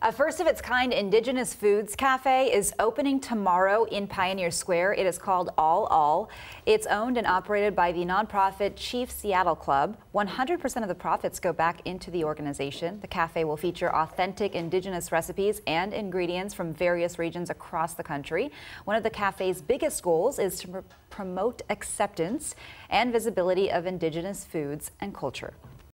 A first-of-its-kind Indigenous Foods Cafe is opening tomorrow in Pioneer Square. It is called ʔálʔal. It's owned and operated by the nonprofit Chief Seattle Club. 100% of the profits go back into the organization. The cafe will feature authentic Indigenous recipes and ingredients from various regions across the country. One of the cafe's biggest goals is to promote acceptance and visibility of Indigenous foods and culture.